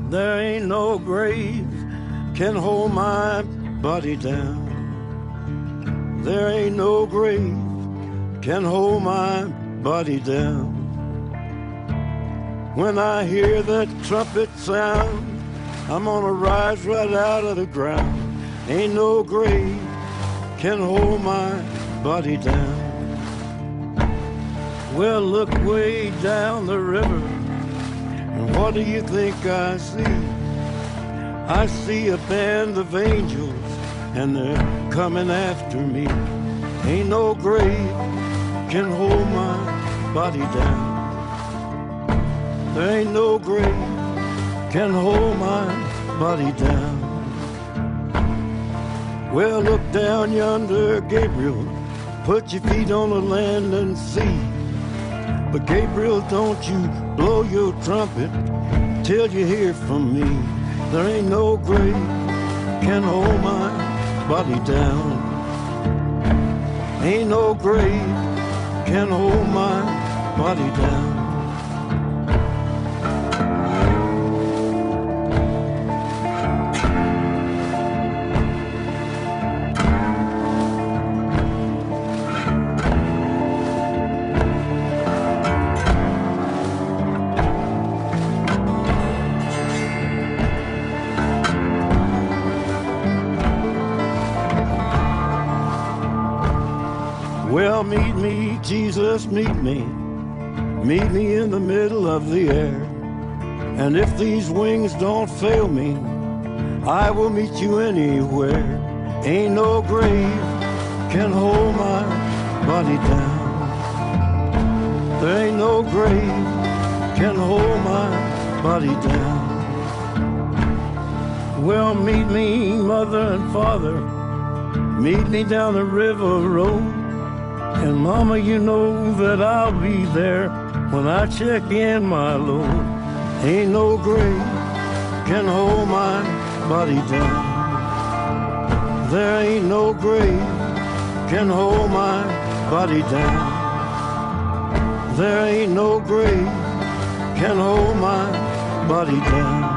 There ain't no grave can hold my body down. There ain't no grave can hold my body down. When I hear that trumpet sound, I'm gonna rise right out of the ground. Ain't no grave can hold my body down. Well, look way down the river, and what do you think I see? I see a band of angels, and they're coming after me. Ain't no grave can hold my body down. There ain't no grave can hold my body down. Well, look down yonder, Gabriel. Put your feet on the land and see. But Gabriel, don't you blow your trumpet till you hear from me. There ain't no grave can hold my body down. Ain't no grave can hold my body down. Well, meet me, Jesus, meet me. Meet me in the middle of the air. And if these wings don't fail me, I will meet you anywhere. Ain't no grave can hold my body down. There ain't no grave can hold my body down. Well, meet me, mother and father. Meet me down the river road. And mama, you know that I'll be there when I check in my load. Ain't no grave can hold my body down. There ain't no grave can hold my body down. There ain't no grave can hold my body down.